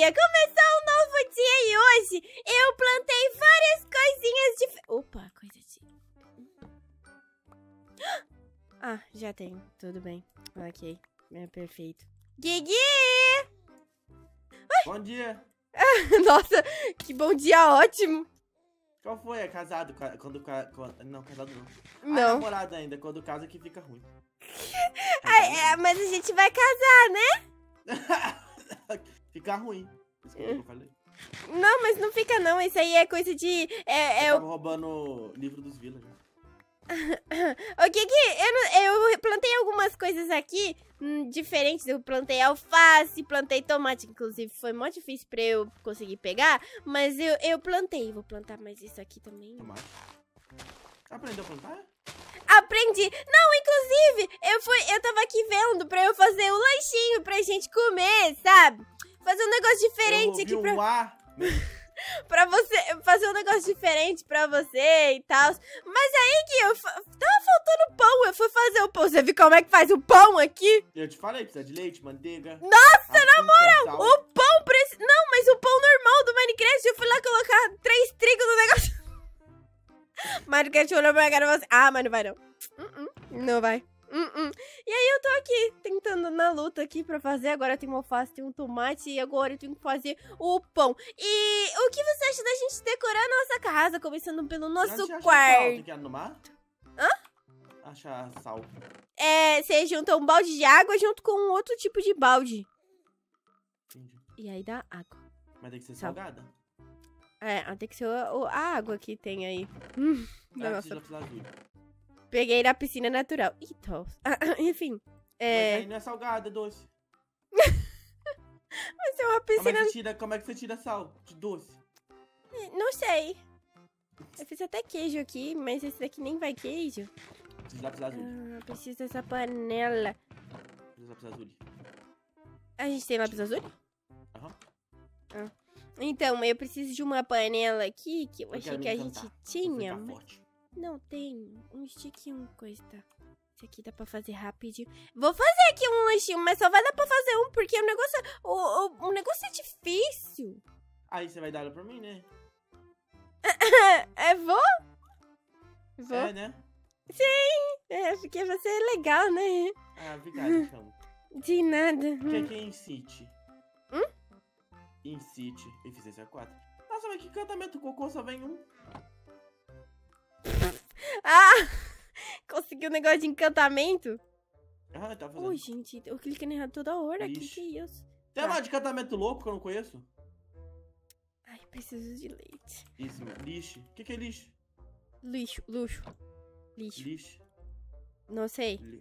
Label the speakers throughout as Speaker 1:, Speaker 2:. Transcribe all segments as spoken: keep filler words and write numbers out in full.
Speaker 1: dia! Começou um novo dia e hoje eu plantei várias coisinhas de... Opa, coisa de... Ah, já tenho. Tudo bem. Ok. É perfeito. Guigui!
Speaker 2: Bom dia!
Speaker 1: Nossa, que bom dia ótimo!
Speaker 2: Qual foi? É casado? Quando, quando não, casado não.
Speaker 1: Não.
Speaker 2: Ah, é namorado ainda. Quando casa que fica ruim.
Speaker 1: Ah, é, mas a gente vai casar, né?
Speaker 2: Fica ruim. Isso que eu falei.
Speaker 1: Não, mas não fica não. Isso aí é coisa de... É, é
Speaker 2: eu
Speaker 1: o...
Speaker 2: tava roubando o livro dos villagers.
Speaker 1: O que que... Eu, não- eu plantei algumas coisas aqui hum, diferentes. Eu plantei alface, plantei tomate. Inclusive, foi muito difícil pra eu conseguir pegar. Mas eu, eu plantei. Vou plantar mais isso aqui também.
Speaker 2: Tomate. Aprendeu a plantar?
Speaker 1: Aprendi. Não, inclusive, eu fui, eu tava aqui vendo pra eu fazer um lanchinho pra gente comer, sabe? Fazer um negócio diferente aqui
Speaker 2: um
Speaker 1: pra...
Speaker 2: ar.
Speaker 1: Pra você, fazer um negócio diferente pra você e tal. Mas aí que eu... Tava faltando pão, eu fui fazer o pão. Você viu como é que faz o pão aqui?
Speaker 2: Eu te falei, precisa de leite, manteiga.
Speaker 1: Nossa,
Speaker 2: açúcar,
Speaker 1: na moral,
Speaker 2: sal.
Speaker 1: o pão precisa... Não, mas o pão normal do Minecraft, eu fui lá colocar três trigos no negócio. Minecraft olhou pra minha cara e falou assim, ah, mas não vai não. Uh -uh, não vai. Uh -uh. E aí eu tô aqui, tentando na luta aqui pra fazer. Agora tem uma alface, tem um tomate e agora eu tenho que fazer o pão. E o que você acha da gente decorar a nossa casa, começando pelo nosso
Speaker 2: Sal,
Speaker 1: quarto?
Speaker 2: tem que ir no mar?
Speaker 1: Hã?
Speaker 2: Achar sal.
Speaker 1: É, você junta um balde de água junto com um outro tipo de balde.
Speaker 2: Entendi.
Speaker 1: E aí dá água.
Speaker 2: Mas tem que ser
Speaker 1: Sal.
Speaker 2: salgada?
Speaker 1: É, tem que ser a, a água que tem aí. Hum,
Speaker 2: Ah,
Speaker 1: nossa.
Speaker 2: precisa de lápis lazuli.
Speaker 1: Peguei na piscina natural. Então, enfim.
Speaker 2: Mas
Speaker 1: É,
Speaker 2: aí não é salgada, é doce.
Speaker 1: vai ser uma
Speaker 2: Como é,
Speaker 1: piscina...
Speaker 2: que você tira, como é que você tira sal de doce?
Speaker 1: Não sei. Eu fiz até queijo aqui, mas esse daqui nem vai queijo.
Speaker 2: Precisa de lápis lazuli.
Speaker 1: Ah, preciso dessa panela.
Speaker 2: Precisa de lápis lazuli.
Speaker 1: A gente tem lápis azul?
Speaker 2: Aham.
Speaker 1: Então, eu preciso de uma panela aqui, que eu
Speaker 2: Eu
Speaker 1: achei
Speaker 2: quero
Speaker 1: que
Speaker 2: me
Speaker 1: a
Speaker 2: encantar.
Speaker 1: gente
Speaker 2: Vou
Speaker 1: tinha.
Speaker 2: ficar
Speaker 1: mas
Speaker 2: forte.
Speaker 1: não tem. Um stick e uma coisa, tá? Esse aqui dá pra fazer rapidinho. Vou fazer aqui um lanchinho, mas só vai dar pra fazer um, porque o negócio, o, o, o negócio é difícil.
Speaker 2: Aí você vai dar ela pra mim, né?
Speaker 1: É, vou? Vou?
Speaker 2: É, né?
Speaker 1: É, porque você é legal, né?
Speaker 2: Ah, obrigado, então.
Speaker 1: De nada.
Speaker 2: O que é que é Incite?
Speaker 1: Hum?
Speaker 2: Incite. Eficiência quatro. Nossa, mas que encantamento cocô só vem um?
Speaker 1: Ah! Conseguiu um negócio de encantamento?
Speaker 2: Ah, tá fazendo.
Speaker 1: Ui, gente, eu cliquei errado toda hora. Que
Speaker 2: Ixi.
Speaker 1: que é isso?
Speaker 2: Tem
Speaker 1: Tá.
Speaker 2: mais de encantamento louco que eu não conheço?
Speaker 1: Ai, preciso de leite.
Speaker 2: Isso, lixo. O que, que é lixo?
Speaker 1: Lixo, luxo. Lixo.
Speaker 2: Lixo.
Speaker 1: Não sei.
Speaker 2: Li...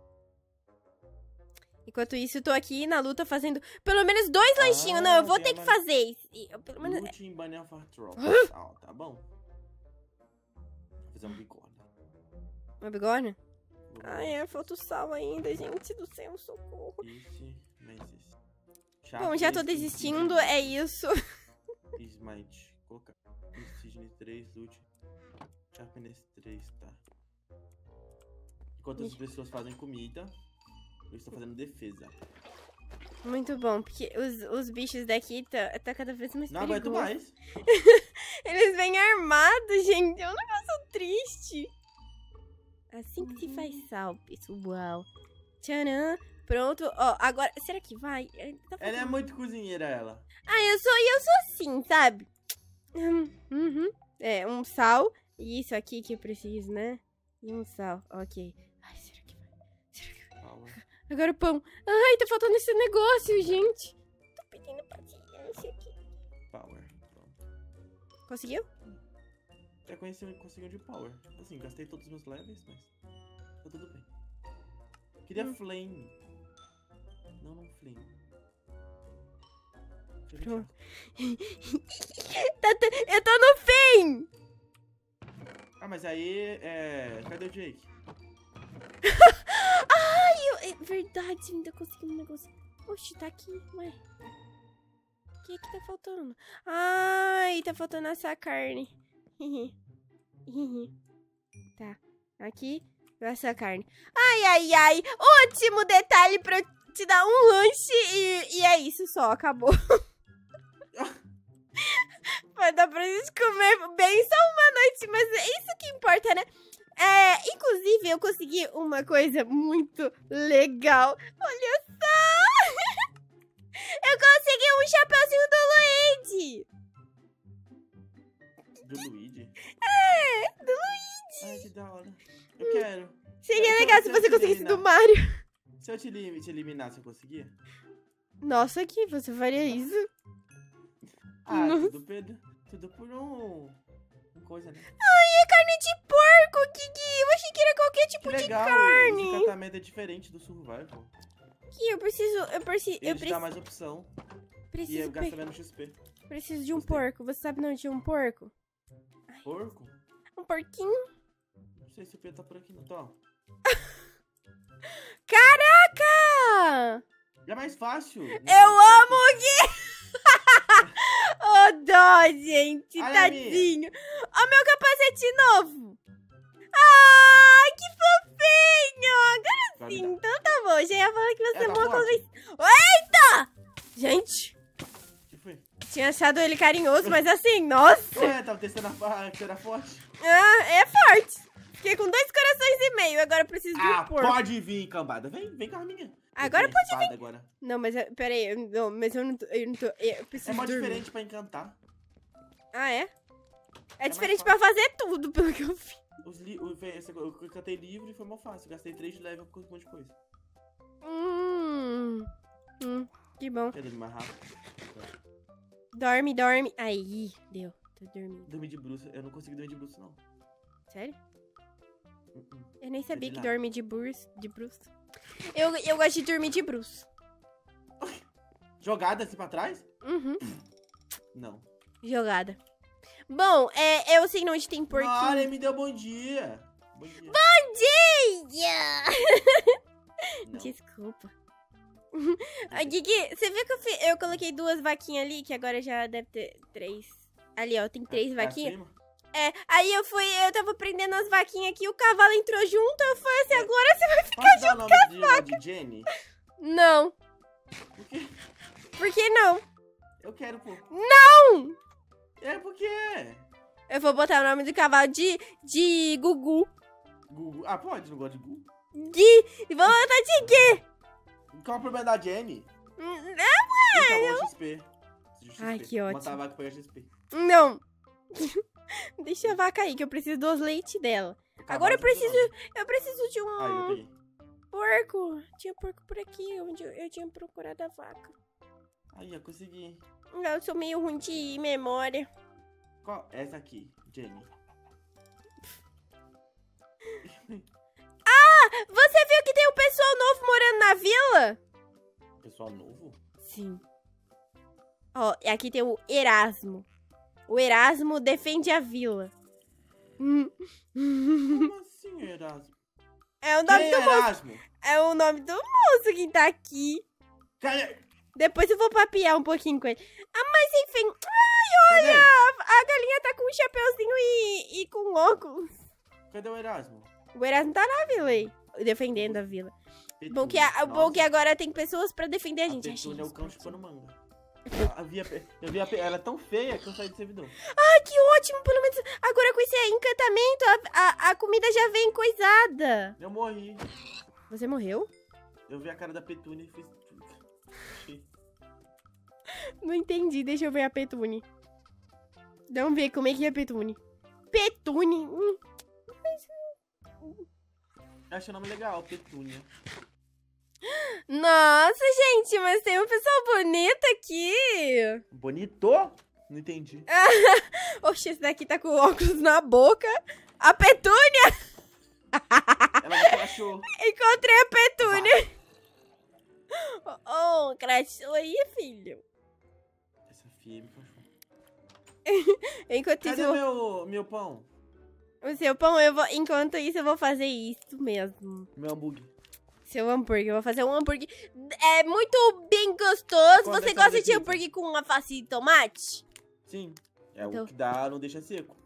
Speaker 1: Enquanto isso, eu tô aqui na luta fazendo pelo menos dois
Speaker 2: Ah,
Speaker 1: lanchinhos. Não, eu vou
Speaker 2: tem
Speaker 1: ter
Speaker 2: a
Speaker 1: que
Speaker 2: man-
Speaker 1: fazer isso. E eu, pelo menos...
Speaker 2: Lute em Banner of Troll. Ah, tá bom. Vou fazer um bigode.
Speaker 1: Uma bigorna? Ai, é, falta o sal ainda, gente do céu, socorro.
Speaker 2: Esse, mas esse.
Speaker 1: Bom, já tô
Speaker 2: Sharpness,
Speaker 1: desistindo, é isso.
Speaker 2: Smite. Colocar. Precision três, Lute. Sharpness três, tá. Enquanto as pessoas fazem comida, eu estou fazendo defesa.
Speaker 1: Muito bom, porque os, os bichos daqui tá, tá cada vez mais
Speaker 2: Não aguento
Speaker 1: perigoso.
Speaker 2: mais.
Speaker 1: Eles vêm armados, gente. É um negócio triste. Assim que se faz sal, pessoal. Tcharam. Pronto. Ó, agora... Será que vai? É, tá
Speaker 2: Ela é
Speaker 1: faltando-
Speaker 2: muito cozinheira, ela.
Speaker 1: Ah, eu sou... E eu sou assim, sabe? Hum, Uhum. É, um sal. E isso aqui que eu preciso, né? E um sal. Ok. Ai, será que vai? Será que vai?
Speaker 2: Power.
Speaker 1: Agora o pão. Ai, tá faltando esse negócio, gente. Tô pedindo paciência aqui.
Speaker 2: Power. Pronto.
Speaker 1: Conseguiu?
Speaker 2: Já conheci, consegui um de power. Assim, gastei todos os meus levels, mas tá tudo bem. Queria
Speaker 1: Hum.
Speaker 2: flame. Não, não flame. Deixa eu
Speaker 1: Pronto.
Speaker 2: retirar.
Speaker 1: Tá t- eu tô no fim!
Speaker 2: Ah, mas aí, é... Cadê o Jake?
Speaker 1: Ai, eu... é verdade, ainda consegui um negócio. Oxi, tá aqui, ué. O que que tá faltando? Ai, tá faltando essa carne. Tá, aqui, essa carne. Ai, ai, ai, último detalhe pra eu te dar um lanche e, e é isso só, acabou. Vai dar pra gente comer bem só uma noite, mas é isso que importa, né? É, inclusive, eu consegui uma coisa muito legal. Olha só! Eu consegui um chapeuzinho do Luigi.
Speaker 2: Do Luigi?
Speaker 1: É, do Luigi.
Speaker 2: Ai, que da hora. Eu quero.
Speaker 1: Seria
Speaker 2: Eu
Speaker 1: legal
Speaker 2: quero
Speaker 1: se
Speaker 2: eu
Speaker 1: você
Speaker 2: te
Speaker 1: conseguisse do
Speaker 2: eliminar.
Speaker 1: Mario.
Speaker 2: Se eu te, elim- te eliminar, você conseguia?
Speaker 1: Nossa, que você faria isso?
Speaker 2: Ah,
Speaker 1: Nossa.
Speaker 2: tudo, Pedro, tudo por um... uma coisa, né?
Speaker 1: Ai, é carne de porco, Kiki. Eu achei que era qualquer tipo
Speaker 2: Que
Speaker 1: de
Speaker 2: legal,
Speaker 1: carne.
Speaker 2: esse encantamento é diferente do Survival.
Speaker 1: Kiki, eu preciso, eu preciso,
Speaker 2: Ele
Speaker 1: eu
Speaker 2: te dá
Speaker 1: preciso,
Speaker 2: mais opção e
Speaker 1: preciso,
Speaker 2: gasta
Speaker 1: pe-
Speaker 2: menos X P.
Speaker 1: preciso de um
Speaker 2: Gostei.
Speaker 1: porco. Você sabe onde é um porco?
Speaker 2: Porco?
Speaker 1: Um porquinho?
Speaker 2: Não sei se o Pedro tá por aqui, não. Tó.
Speaker 1: Caraca!
Speaker 2: Já é mais fácil.
Speaker 1: Eu amo o Gui! Ô, dó, gente,
Speaker 2: Ai,
Speaker 1: tadinho. Ó, meu capacete novo. Ai, que fofinho. Agora
Speaker 2: Vai
Speaker 1: sim,
Speaker 2: me dar.
Speaker 1: então tá bom. Já ia falar que você
Speaker 2: É,
Speaker 1: é
Speaker 2: tá
Speaker 1: uma
Speaker 2: forte.
Speaker 1: coisa... Eita! Gente,
Speaker 2: O que foi?
Speaker 1: tinha achado ele carinhoso, mas assim, nossa.
Speaker 2: Ué, tava testando a fa- que era forte.
Speaker 1: Ah, é forte. Fiquei com dois corações e meio. Agora eu preciso de um
Speaker 2: Ah,
Speaker 1: porco.
Speaker 2: pode vir, cambada. Vem, vem com a minha.
Speaker 1: Agora
Speaker 2: Eu tenho
Speaker 1: pode
Speaker 2: espada agora.
Speaker 1: Não, mas eu- peraí. eu- Não, mas eu não tô... Eu, não tô, eu preciso
Speaker 2: É mó
Speaker 1: dormir.
Speaker 2: diferente pra encantar.
Speaker 1: Ah, é? É,
Speaker 2: mais
Speaker 1: diferente
Speaker 2: fácil.
Speaker 1: pra fazer tudo, pelo que eu vi.
Speaker 2: Os li o- fe- esse- eu cantei livro e foi mó fácil. Gastei três de level com um monte de coisa.
Speaker 1: Hum, hum, que bom.
Speaker 2: Quer dormir mais rápido?
Speaker 1: Dorme, dorme. Aí, deu. Tô dormindo.
Speaker 2: Dormir de bruxa. Eu não consegui dormir de bruxa, não.
Speaker 1: Sério?
Speaker 2: Uh -uh.
Speaker 1: Eu nem sabia
Speaker 2: de
Speaker 1: que
Speaker 2: nada.
Speaker 1: dorme de bruxo. De bruxo. Eu, eu gosto de dormir de bruxo.
Speaker 2: Jogada assim pra trás?
Speaker 1: Uhum,
Speaker 2: Não.
Speaker 1: jogada. Bom, é, eu sei onde tem
Speaker 2: Olha,
Speaker 1: porquinho.
Speaker 2: ele me deu bom dia. Bom dia.
Speaker 1: Dia!
Speaker 2: Não.
Speaker 1: Desculpa. Ah, Gigi, você viu que eu, fi- eu coloquei duas vaquinhas ali, que agora já deve ter três. Ali, ó, tem três
Speaker 2: É a
Speaker 1: vaquinhas.
Speaker 2: prima?
Speaker 1: É, aí eu fui, eu tava prendendo as vaquinhas aqui, o cavalo entrou junto, eu falei assim,
Speaker 2: É.
Speaker 1: agora você vai ficar...
Speaker 2: Posso dar o nome de, uma de Jenny?
Speaker 1: Não,
Speaker 2: Por quê?
Speaker 1: por que não?
Speaker 2: Eu quero, pô.
Speaker 1: Não!
Speaker 2: É porque...
Speaker 1: Eu vou botar o nome do cavalo de, de Gugu.
Speaker 2: Gugu. Ah, pode, não gosto de Gugu.
Speaker 1: Gui, e vou botar de quê?
Speaker 2: Qual é o problema da Jenny?
Speaker 1: Hum,
Speaker 2: Então, o X P. X P.
Speaker 1: Ai, que
Speaker 2: Vou
Speaker 1: ótimo.
Speaker 2: matar a vaca pra pegar X P.
Speaker 1: Não. Deixa a vaca aí, que eu preciso dos leites dela.
Speaker 2: O
Speaker 1: Agora eu
Speaker 2: cavalo
Speaker 1: preciso, eu preciso de
Speaker 2: Aí, eu
Speaker 1: um
Speaker 2: peguei.
Speaker 1: porco. Tinha porco por aqui, onde eu, eu tinha procurado a vaca.
Speaker 2: Aí, eu consegui.
Speaker 1: Eu sou meio ruim de memória.
Speaker 2: Qual? Essa aqui, Jenny.
Speaker 1: Você viu que tem um pessoal novo morando na vila?
Speaker 2: Pessoal novo?
Speaker 1: Sim. Ó, e aqui tem o Erasmo. O Erasmo defende a vila. Hum.
Speaker 2: Como assim, Erasmo?
Speaker 1: É o
Speaker 2: Quem
Speaker 1: nome
Speaker 2: é
Speaker 1: do moço.
Speaker 2: Erasmo?
Speaker 1: É o nome do moço que tá aqui.
Speaker 2: Cadê?
Speaker 1: Depois eu vou papear um pouquinho com ele. Ah, mas enfim.
Speaker 2: Cadê?
Speaker 1: A galinha tá com um chapeuzinho e, e com óculos.
Speaker 2: Cadê o Erasmo?
Speaker 1: O Erasmo tá na vila aí. Defendendo a vila. Bom que, a, bom
Speaker 2: Nossa,
Speaker 1: que agora tem pessoas pra defender a
Speaker 2: a
Speaker 1: gente. Achei
Speaker 2: Petúnia é o
Speaker 1: isso,
Speaker 2: cão
Speaker 1: pronto.
Speaker 2: chupando manga. Eu vi, a, pe- eu vi a, pe- ela é tão feia que eu saí do servidor.
Speaker 1: Ai, que ótimo. Pelo menos agora com esse encantamento, a, a, a comida já vem coisada.
Speaker 2: Eu morri.
Speaker 1: Você morreu?
Speaker 2: Eu vi a cara da Petúnia e fiz...
Speaker 1: Não entendi. Deixa eu ver a Petune. Vamos ver como é que é a Petune. Petune. Hum.
Speaker 2: Eu achei o nome legal, Petúnia.
Speaker 1: Nossa, gente, mas tem uma pessoa bonita aqui.
Speaker 2: Bonito? Não entendi.
Speaker 1: Oxe, esse daqui tá com óculos na boca. A Petúnia.
Speaker 2: Ela me achou.
Speaker 1: Encontrei a Petúnia. Oh, crachou aí, filho.
Speaker 2: Essa filha me cachorro.
Speaker 1: Enquanto
Speaker 2: Cadê
Speaker 1: isso,
Speaker 2: meu, meu pão?
Speaker 1: o seu pão, eu vou, enquanto isso, eu vou fazer isso mesmo.
Speaker 2: Meu hambúrguer.
Speaker 1: Seu hambúrguer, eu vou fazer um hambúrguer. É muito bem gostoso.
Speaker 2: Quanto
Speaker 1: Você
Speaker 2: é que
Speaker 1: gosta
Speaker 2: você
Speaker 1: de
Speaker 2: fica?
Speaker 1: hambúrguer com alface e tomate?
Speaker 2: Sim. É
Speaker 1: Então-
Speaker 2: o que dá, não deixa seco.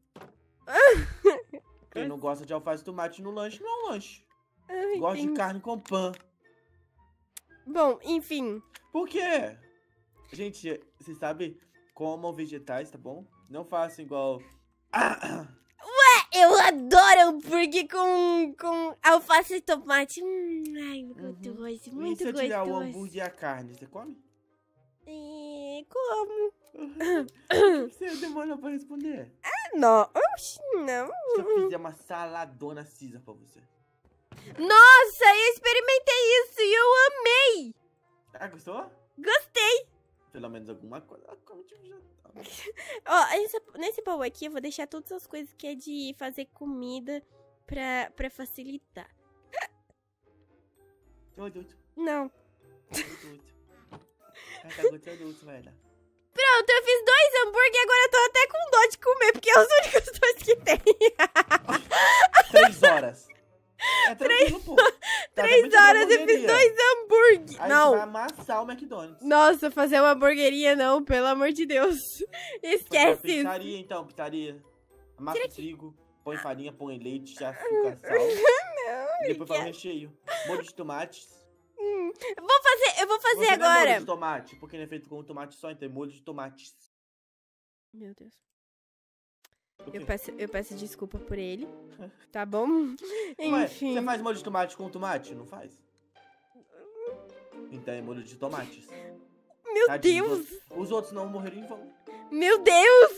Speaker 2: Quem não gosta de alface e tomate no lanche, não é um lanche.
Speaker 1: Ai,
Speaker 2: Gosta de
Speaker 1: tem-
Speaker 2: carne com pão.
Speaker 1: Bom, enfim.
Speaker 2: Por quê? Gente, vocês sabem, comam vegetais, tá bom? Não faça igual... Ah,
Speaker 1: Eu adoro hambúrguer com, com alface e tomate. Hum, ai, gostoso,
Speaker 2: e
Speaker 1: muito
Speaker 2: se eu
Speaker 1: gostoso.
Speaker 2: tirar o hambúrguer e a carne, você come?
Speaker 1: É, como?
Speaker 2: Você demorou pra responder.
Speaker 1: Não, oxi, não.
Speaker 2: Se eu fizer uma saladona Caesar pra você.
Speaker 1: Nossa, eu experimentei isso e eu amei.
Speaker 2: Ah, gostou?
Speaker 1: Gostei.
Speaker 2: Pelo menos alguma coisa. Ah, como tipo já tá.
Speaker 1: Ó, essa- nesse baú aqui eu vou deixar todas as coisas que é de fazer comida pra, pra facilitar.
Speaker 2: Ô, adulto.
Speaker 1: Não.
Speaker 2: Adulto. Ah, tá gostando adulto, vai lá.
Speaker 1: Pronto, eu fiz dois hambúrguer e agora eu tô até com dó de comer, porque é os únicos dois que tem.
Speaker 2: Três horas. É tranquilo, pô. Tá,
Speaker 1: Três
Speaker 2: também
Speaker 1: horas
Speaker 2: tem
Speaker 1: eu fiz
Speaker 2: hamburgueria.
Speaker 1: dois hambúrguer.
Speaker 2: Aí
Speaker 1: Não.
Speaker 2: você vai amassar o McDonald's.
Speaker 1: Nossa, fazer uma hamburgueria não, pelo amor de Deus.
Speaker 2: Fazer
Speaker 1: Esquece isso.
Speaker 2: Pizzaria, então, pizzaria. Amassa o trigo, põe farinha, põe leite, açúcar, sal.
Speaker 1: Não,
Speaker 2: E depois faz o
Speaker 1: quer-
Speaker 2: recheio. Molho de tomates.
Speaker 1: Eu vou fazer, eu vou fazer
Speaker 2: Você não é molho
Speaker 1: agora.
Speaker 2: de tomate, porque ele é feito com tomate só, então é molho de tomates.
Speaker 1: Meu Deus.
Speaker 2: O quê?
Speaker 1: Eu peço, eu peço desculpa por ele. Tá bom?
Speaker 2: Ué,
Speaker 1: Enfim.
Speaker 2: você faz molho de tomate com tomate? Não faz? Então é molho de tomates.
Speaker 1: Meu
Speaker 2: Tadinho,
Speaker 1: Deus.
Speaker 2: Os outros, os outros não morreram em vão.
Speaker 1: Meu Deus.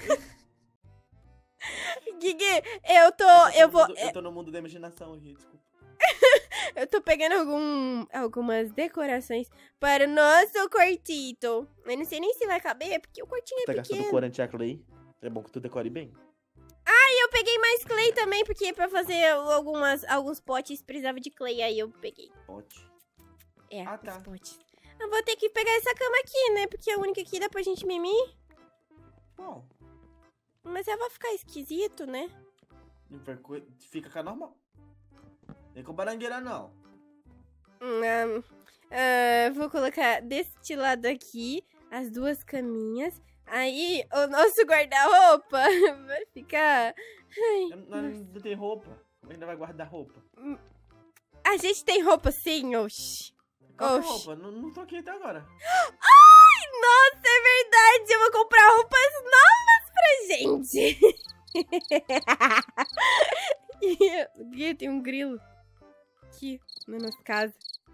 Speaker 1: Gigi, eu tô, eu
Speaker 2: tô no
Speaker 1: vou,
Speaker 2: mundo- eu tô no mundo da imaginação, Ri, desculpa.
Speaker 1: eu tô pegando algum, algumas decorações para o nosso quartito. Eu não sei nem se vai caber, porque o quartinho é
Speaker 2: Tá gastando
Speaker 1: pequeno.
Speaker 2: corante a clay? É bom que tu decore bem.
Speaker 1: E eu peguei mais clay também, porque pra fazer algumas, alguns potes precisava de clay, aí eu peguei.
Speaker 2: Pote.
Speaker 1: É,
Speaker 2: Ah, tá.
Speaker 1: os potes. Eu vou ter que pegar essa cama aqui, né? Porque é a única que dá pra gente mimir.
Speaker 2: Bom,
Speaker 1: Mas ela vai ficar esquisito, né?
Speaker 2: não foi co- fica cá normal. Nem com barangueira, não.
Speaker 1: Hum, ah, vou colocar deste lado aqui as duas caminhas. Aí o nosso guarda-roupa vai ficar... Ai,
Speaker 2: Eu não, não tem roupa. Como ainda vai guardar roupa?
Speaker 1: a gente tem roupa sim, oxi.
Speaker 2: Qual
Speaker 1: Oxi.
Speaker 2: roupa? Não, não troquei até agora.
Speaker 1: Ai, nossa, é verdade. Eu vou comprar roupas novas pra gente. E tem um grilo aqui na nossa casa.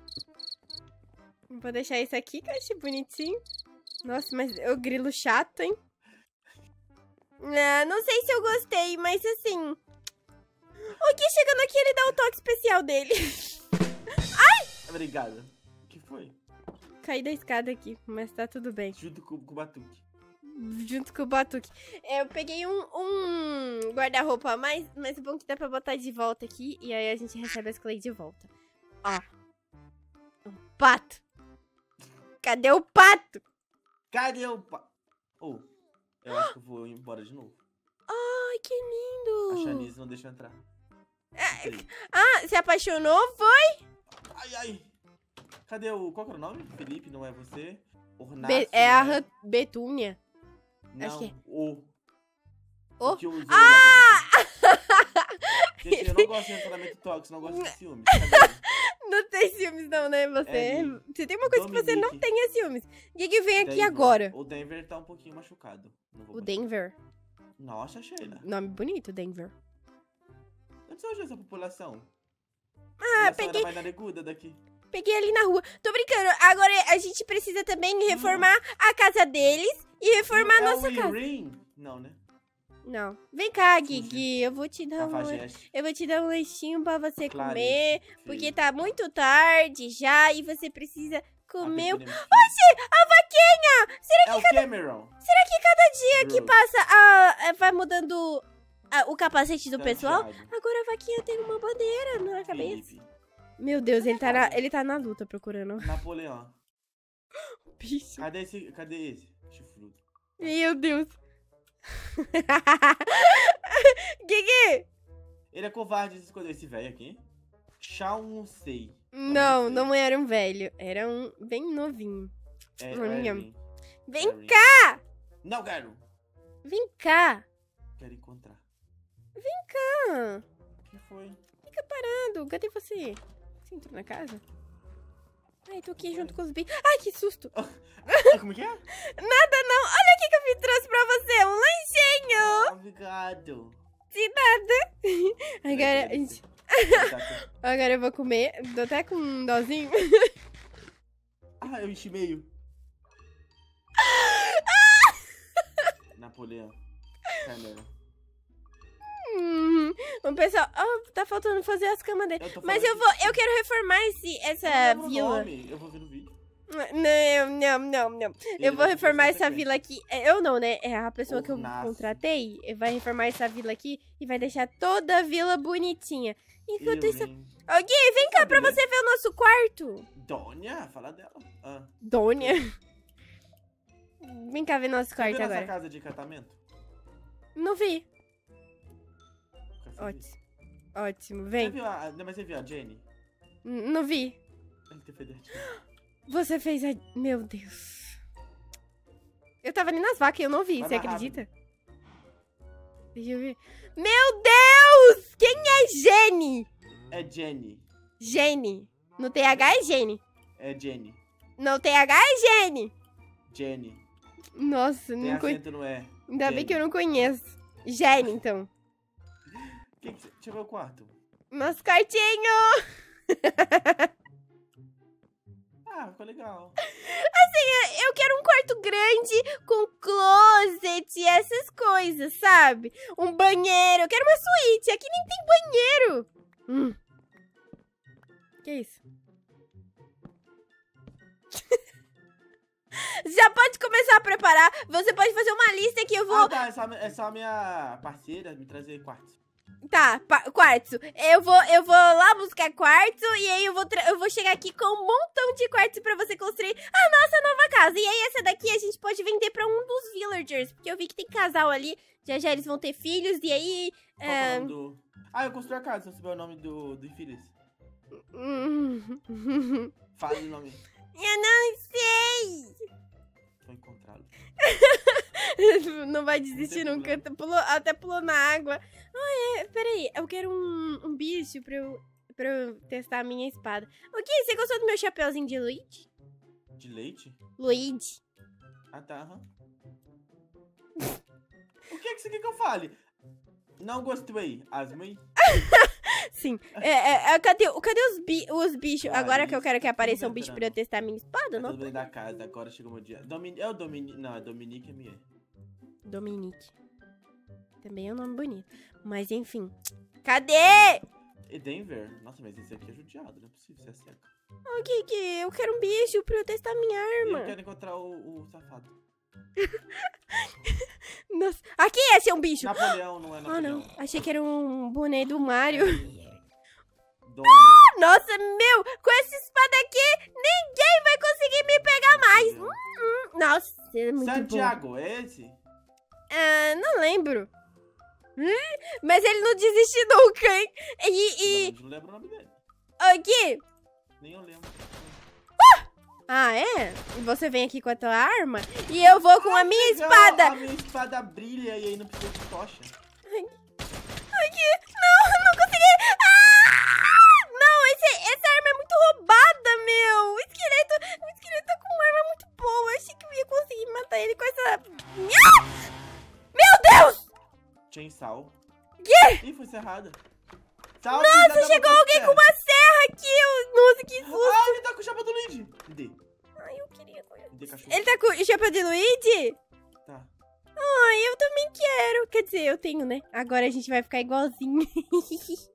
Speaker 1: Vou deixar isso aqui que eu achei bonitinho. Nossa, mas é o grilo chato, hein? Ah, não sei se eu gostei, mas assim... O Gui chegando aqui, ele dá o toque especial dele.
Speaker 2: Obrigado. O que foi?
Speaker 1: Caí da escada aqui, mas tá tudo bem.
Speaker 2: Junto com, com o batuque.
Speaker 1: Junto com o batuque. Eu peguei um, um guarda-roupa a mais, mas é bom que dá pra botar de volta aqui. E aí a gente recebe as clay de volta. Ó. Um pato. Cadê o pato?
Speaker 2: Cadê o pa... Oh, eu acho que eu vou embora de novo.
Speaker 1: Ai, que
Speaker 2: A
Speaker 1: lindo.
Speaker 2: Shanice não deixa eu entrar. Entrei.
Speaker 1: Ah, se apaixonou? Foi?
Speaker 2: Ai, ai. Cadê o... Qual que era o nome? Felipe, não é você? Ornato,
Speaker 1: Be- é a
Speaker 2: não
Speaker 1: Ran- Betúnia.
Speaker 2: Não,
Speaker 1: acho que é.
Speaker 2: o...
Speaker 1: O?
Speaker 2: que usou ah! Gente, eu não gosto de relacionamento tóxico, não gosto de ciúmes. Cadê?
Speaker 1: Não tem ciúmes não, né? Você,
Speaker 2: É,
Speaker 1: você tem uma coisa que você não
Speaker 2: Dominique.
Speaker 1: tenha ciúmes. Gigi, vem aqui
Speaker 2: Denver.
Speaker 1: agora.
Speaker 2: O Denver tá um pouquinho machucado. Não vou
Speaker 1: O
Speaker 2: botar.
Speaker 1: Denver.
Speaker 2: Nossa, Sheila.
Speaker 1: Nome bonito, Denver.
Speaker 2: Onde surgiu essa população?
Speaker 1: Ah,
Speaker 2: Essa
Speaker 1: peguei,
Speaker 2: era mais nariguda daqui.
Speaker 1: peguei ali na rua. Tô brincando. Agora a gente precisa também reformar a casa deles e reformar a
Speaker 2: é
Speaker 1: nossa
Speaker 2: o
Speaker 1: casa.
Speaker 2: Ring? Não, né?
Speaker 1: Não. Vem cá,
Speaker 2: Fugi.
Speaker 1: Gigi. Eu vou te dar um,
Speaker 2: Cafajeste.
Speaker 1: eu vou te dar um lanchinho pra você
Speaker 2: Clarice,
Speaker 1: comer.
Speaker 2: filho.
Speaker 1: Porque tá muito tarde já e você precisa comer. o-
Speaker 2: Oxi,
Speaker 1: A vaquinha! Será
Speaker 2: É o Cameron.
Speaker 1: Será que cada dia que
Speaker 2: Bruce.
Speaker 1: passa a, a- vai mudando a- o capacete do pessoal?
Speaker 2: Santiago,
Speaker 1: Agora a vaquinha tem uma bandeira na cabeça.
Speaker 2: Felipe.
Speaker 1: Meu Deus, ele tá na, ele tá na luta procurando.
Speaker 2: Napoleão.
Speaker 1: Bicho.
Speaker 2: Cadê esse? Cadê esse? Chifrudo.
Speaker 1: Meu Deus. Gigi!
Speaker 2: Ele é covarde de escolher esse velho aqui. Shaun Sei.
Speaker 1: Não, não era um velho. Era um bem novinho.
Speaker 2: É,
Speaker 1: Olha.
Speaker 2: Erin.
Speaker 1: Vem
Speaker 2: Erin.
Speaker 1: cá!
Speaker 2: Não quero.
Speaker 1: Vem cá!
Speaker 2: Quero encontrar.
Speaker 1: Ah,
Speaker 2: O que foi?
Speaker 1: fica parando. Cadê você? Você entrou na casa? Ai, tô aqui junto com os bichos. Ai, que susto!
Speaker 2: Ah, como que é?
Speaker 1: Nada não! Olha o que que eu me trouxe pra você! Um Agora eu vou comer. Tô até com um dozinho.
Speaker 2: Ah, eu enchi meio. Napoleão. Carneiro.
Speaker 1: Hum, o pessoal... Oh, tá faltando fazer as camas dele.
Speaker 2: Eu tô
Speaker 1: Mas
Speaker 2: falando
Speaker 1: eu
Speaker 2: que-
Speaker 1: vou... Eu quero reformar esse, essa
Speaker 2: Eu não lembro o
Speaker 1: vila.
Speaker 2: nome, Eu vou ver no vídeo.
Speaker 1: Não, não, não, não.
Speaker 2: Ele
Speaker 1: Eu vou
Speaker 2: vai te
Speaker 1: reformar
Speaker 2: mostrar
Speaker 1: essa
Speaker 2: sequência.
Speaker 1: vila aqui. É, Eu não, né? É a pessoa que eu
Speaker 2: Nasce.
Speaker 1: contratei. Vai reformar essa vila aqui e vai deixar toda a vila bonitinha. Enquanto
Speaker 2: Eu,
Speaker 1: isso...
Speaker 2: hein?
Speaker 1: Ô, Gui, vem cá
Speaker 2: Sabe
Speaker 1: pra
Speaker 2: ler?
Speaker 1: você ver o nosso quarto.
Speaker 2: Dônia? Fala dela. Ah.
Speaker 1: Dônia. Vem cá ver nosso
Speaker 2: Você
Speaker 1: quarto
Speaker 2: viu nossa
Speaker 1: agora.
Speaker 2: casa de encantamento?
Speaker 1: Não vi.
Speaker 2: Nunca fiz isso.
Speaker 1: Ótimo. Ótimo,
Speaker 2: Você
Speaker 1: vem.
Speaker 2: viu a... Não, mas você viu a Jenny?
Speaker 1: N- Não vi.
Speaker 2: Ele tem fedete.
Speaker 1: Você fez a... Meu Deus. Eu tava ali nas vacas e eu não vi,
Speaker 2: Vai
Speaker 1: você
Speaker 2: mais
Speaker 1: acredita? Deixa eu ver. Meu Deus! Quem é Jenny?
Speaker 2: É Jenny.
Speaker 1: Jenny. No T H é Jenny.
Speaker 2: É Jenny.
Speaker 1: No T H é Jenny.
Speaker 2: Jenny.
Speaker 1: Nossa,
Speaker 2: Tem
Speaker 1: não conhe...
Speaker 2: acento, não é?
Speaker 1: ainda bem
Speaker 2: Jenny.
Speaker 1: que eu não conheço. Jenny, então.
Speaker 2: Que que você... Deixa eu ver o quarto.
Speaker 1: Nosso quartinho.
Speaker 2: Ah, ficou legal.
Speaker 1: Eu quero um quarto grande com closet e essas coisas, sabe? Um banheiro. Eu quero uma suíte. Aqui nem tem banheiro. Hum. Que isso? Já pode começar a preparar. Você pode fazer uma lista que eu vou...
Speaker 2: Ah, tá. Essa, essa é a minha parceira me trazer quartos.
Speaker 1: Tá, pa- quartzo. Eu vou, eu vou lá buscar quartzo e aí eu vou, tra- eu vou chegar aqui com um montão de quartzo pra você construir a nossa nova casa. E aí essa daqui a gente pode vender pra um dos villagers, porque eu vi que tem casal ali. Já já eles vão ter filhos e aí...
Speaker 2: Qual que é
Speaker 1: é,
Speaker 2: o nome do... Ah, eu construí a casa, se eu souber o nome do, do infeliz.
Speaker 1: hum,
Speaker 2: Fala o nome.
Speaker 1: eu não sei.
Speaker 2: Vou encontrá-lo.
Speaker 1: Não vai desistir
Speaker 2: Não tem
Speaker 1: nunca. Até pulou, até pulou na água. Ah, é. Peraí. Eu quero um, um bicho pra eu, pra eu testar a minha espada. O que? Você gostou do meu chapeuzinho de Luigi?
Speaker 2: De leite?
Speaker 1: Luigi.
Speaker 2: Ah, tá. Aham. O que é que você quer que eu fale? Não gostei. Asmei?
Speaker 1: Sim. É, é, é, cadê, cadê os, bi, os bichos?
Speaker 2: Ah,
Speaker 1: Agora que eu
Speaker 2: isso.
Speaker 1: quero que apareça um
Speaker 2: Tudo
Speaker 1: bicho
Speaker 2: entrando.
Speaker 1: pra eu testar a minha espada,
Speaker 2: Tá
Speaker 1: não?
Speaker 2: tudo bem da casa, agora chegou o meu dia. Domin... É o Dominique. Não, é Dominique é minha.
Speaker 1: Dominique. Também é um nome bonito. Mas enfim. Cadê?
Speaker 2: E Denver? Nossa, mas esse aqui é judiado, não é possível, você é seca.
Speaker 1: O que que? Eu quero um bicho pra eu testar a minha arma.
Speaker 2: Eu quero encontrar o, o safado.
Speaker 1: Nossa. Aqui, esse é um bicho.
Speaker 2: Napoleão, não é
Speaker 1: Ah,
Speaker 2: Napoleão.
Speaker 1: não. Achei que era um boné do Mario.
Speaker 2: Dônia.
Speaker 1: Nossa, meu, com essa espada aqui, ninguém vai conseguir me pegar mais. Hum, hum. Nossa, é muito bom.
Speaker 2: Santiago, é esse?
Speaker 1: Ah, não lembro. Hum, mas ele não desiste nunca, hein? E, e...
Speaker 2: Não, não lembro o nome dele.
Speaker 1: Aqui.
Speaker 2: Nem eu lembro.
Speaker 1: Ah, é? E você vem aqui com a tua arma e eu vou com a minha
Speaker 2: Legal,
Speaker 1: espada.
Speaker 2: A minha espada brilha e aí não precisa de tocha.
Speaker 1: Aqui. Não, não consegui. Ah! Não, esse, essa arma é muito roubada, meu. O esqueleto, o esqueleto tá com uma arma muito boa. Eu achei que eu ia conseguir matar ele com essa... Ah! Meu Deus!
Speaker 2: Chainsaw.
Speaker 1: Quê?
Speaker 2: Ih, foi cerrada. Salve,
Speaker 1: Nossa, chegou alguém com uma serra aqui. Eu... Nossa, que susto.
Speaker 2: Ah, ele tá com o chapéu do Luigi. Me dê.
Speaker 1: Ai, eu queria...
Speaker 2: Me dê cachorro.
Speaker 1: Ele tá com o chapéu de Luigi?
Speaker 2: Tá.
Speaker 1: Ai, eu também quero. Quer dizer, eu tenho, né? Agora a gente vai ficar igualzinho.